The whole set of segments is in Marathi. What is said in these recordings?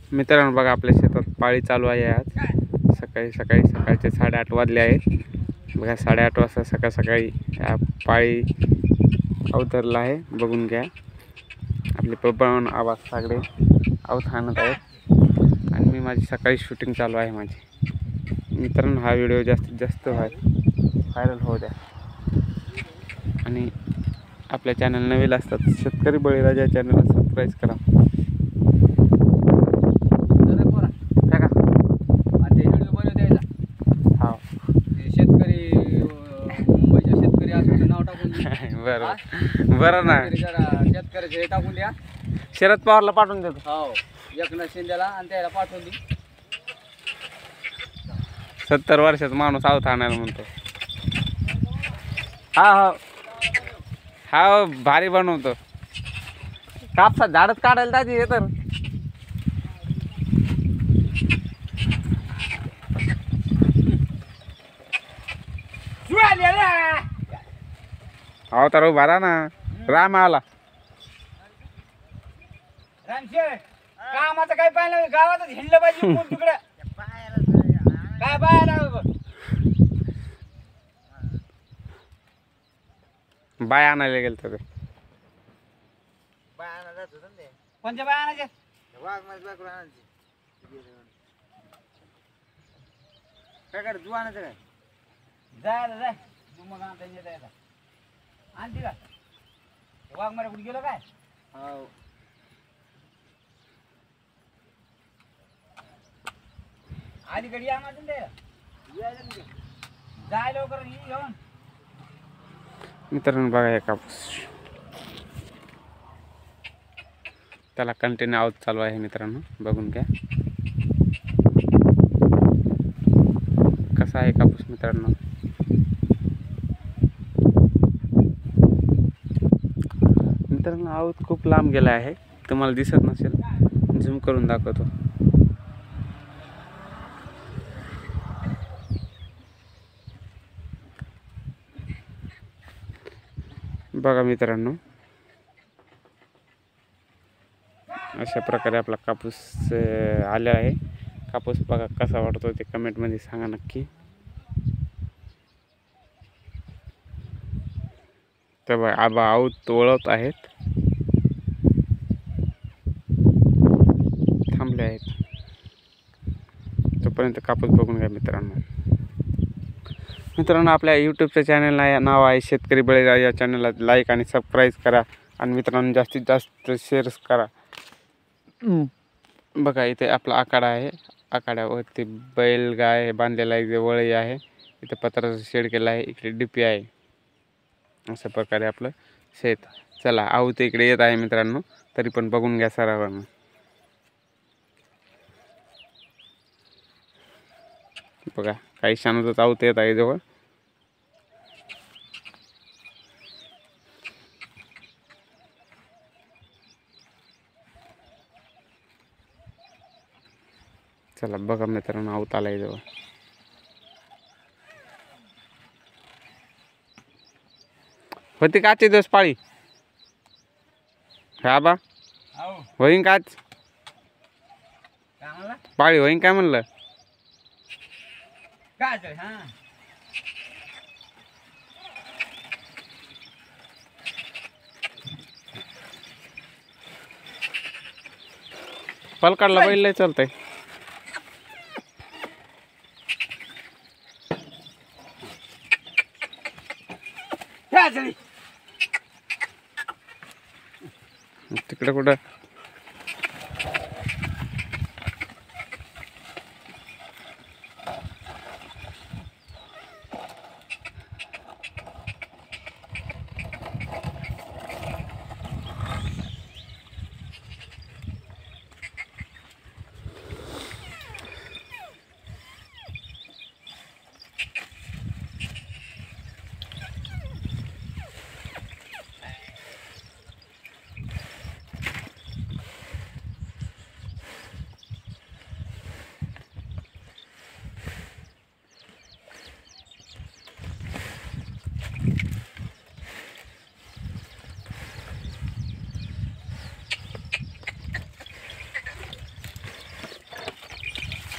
मित्रांनो बघा आपल्या शेतात पाळी चालू आहे आज सकाळचे 8:30 वाजले आहेत। बघा 8:30 वाजता सकाळी पाळी अवतरला आहे। बघून घ्या आपले प्रबळ आवाज सगळे अवत आणत आहेत आणि मी माझी सकाळी शूटिंग चालू आहे माझी। मित्रांनो हा व्हिडिओ जास्तीत जास्त व्हायरल होऊ द्या आणि आपल्या चॅनल नवीन असतात शेतकरी बळीराजा चॅनलला सबस्क्राइब करा। बरं ना शेतकऱ्याचे टाकून द्या। शरद पवारला पाठवून देतो। हो एकनाथ शिंदेला आणि त्याला पाठवून दे। 70 वर्षाचा माणूस आहोत आणायला म्हणतो। हा हा भारी बनवतो। कापसा झाडच काढायला दादी हे तर अहो तर भरा ना राम आला। कामाचं काही पाहिलं गावातच हिंडलं पाहिजे तिकडे काय पाहायला बाय आणायला गेलं तर कोणत्या बाय आणायचे काय कर तू आणायचं काय जायला जाय तू मग आणता आणते का वाघ मारा कुठे गेलो काय हो आधी घडी आणायचं जाय लवकर घेऊन। मित्रांनो बघा हे कापूस त्याला कंटिन्यू आवाज चालू आहे। मित्रांनो बघून घ्या कसा आहे कापूस। मित्रांनो आवाज खूप लांब गेला आहे तुम्हाला दिसत नसेल झूम करून दाखवतो। बघा मित्रांनो अशा प्रकारे आपला कापूस आला आहे। कापूस बघा कसा वाटतो ते कमेंट मध्ये सांगा नक्की। तर बघा आबा आऊत वळत आहेत थांबले आहेत तोपर्यंत कापूस बघून घ्या। मित्रांनो आपल्या यूट्यूबच्या चॅनलला नाव आहे शेतकरी बळीराजा। या चॅनलला लाईक आणि सबस्क्राईब करा आणि मित्रांनो जास्तीत जास्त शेअर्स करा। बघा इथे आपला आखाडा आहे आखाड्यावरती बैल गाय बांधलेला आहे वळी आहे इथे पत्राचं शेड केलं आहे इकडे डीपी आहे अशा प्रकारे आपलं शेत। चला आऊत इकडे येत आहे मित्रांनो तरी पण बघून घ्या सरावानं। बघा काही क्षणातच आऊत येत आहे जवळ। चला बघा मित्रांनो आऊत आलाय जवळ। होती काचे दिवस पाळी हा बा होईन काच पाळी होईन काय म्हणलं काय हा पलकाडला बैल लय चालतंय। तिकडे कुठं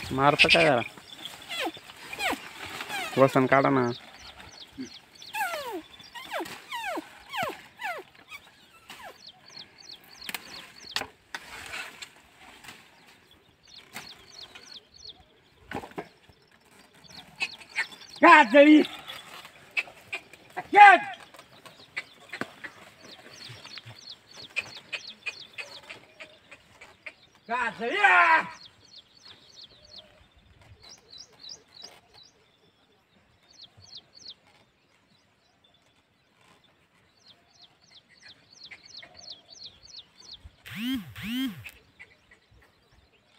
मारतं काय जरा वसन काढा ना. गाजळी गाजळी